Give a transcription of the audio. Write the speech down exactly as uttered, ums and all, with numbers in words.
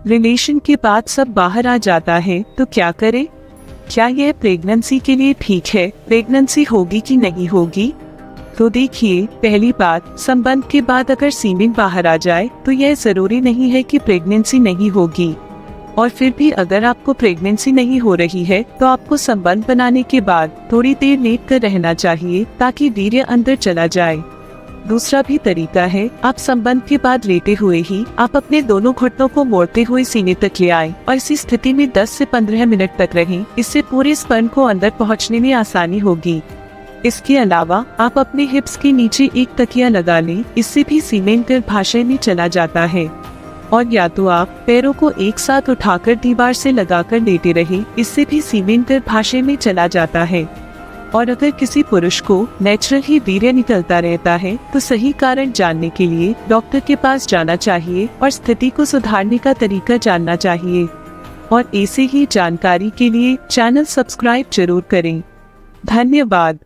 Relation के बाद सब बाहर आ जाता है तो क्या करें? क्या यह प्रेगनेंसी के लिए ठीक है? प्रेगनेंसी होगी कि नहीं होगी? तो देखिए, पहली बात, संबंध के बाद अगर सीमेन बाहर आ जाए तो यह जरूरी नहीं है कि प्रेगनेंसी नहीं होगी। और फिर भी अगर आपको प्रेगनेंसी नहीं हो रही है तो आपको संबंध बनाने के बाद थोड़ी देर लेट कर रहना चाहिए ताकि वीर्य अंदर चला जाए। दूसरा भी तरीका है, आप संबंध के बाद लेटे हुए ही आप अपने दोनों घुटनों को मोड़ते हुए सीने तक ले आए और इसी स्थिति में दस से पंद्रह मिनट तक रहें। इससे पूरे स्पर्म को अंदर पहुंचने में आसानी होगी। इसके अलावा आप अपने हिप्स के नीचे एक तकिया लगा लें, इससे भी सीमेन गर्भाशय में चला जाता है। और या तो आप पैरों को एक साथ उठाकर दीवार से लगाकर लेटे रहे, इससे भी सीमेन गर्भाशय में चला जाता है। और अगर किसी पुरुष को नेचुरल ही वीर्य निकलता रहता है तो सही कारण जानने के लिए डॉक्टर के पास जाना चाहिए और स्थिति को सुधारने का तरीका जानना चाहिए। और ऐसे ही जानकारी के लिए चैनल सब्सक्राइब जरूर करें। धन्यवाद।